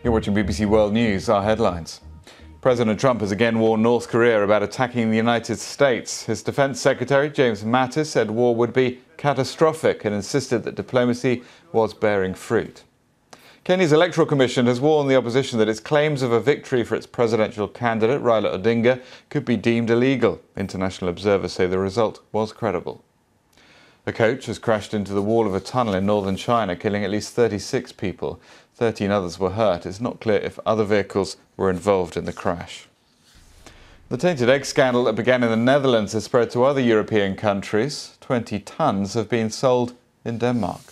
You're watching BBC World News. Our headlines. President Trump has again warned North Korea about attacking the United States. His Defense Secretary, James Mattis, said war would be catastrophic and insisted that diplomacy was bearing fruit. Kenya's Electoral Commission has warned the opposition that its claims of a victory for its presidential candidate, Raila Odinga, could be deemed illegal. International observers say the result was credible. A coach has crashed into the wall of a tunnel in northern China, killing at least 36 people. 13 others were hurt. It's not clear if other vehicles were involved in the crash. The tainted egg scandal that began in the Netherlands has spread to other European countries. 20 tonnes have been sold in Denmark.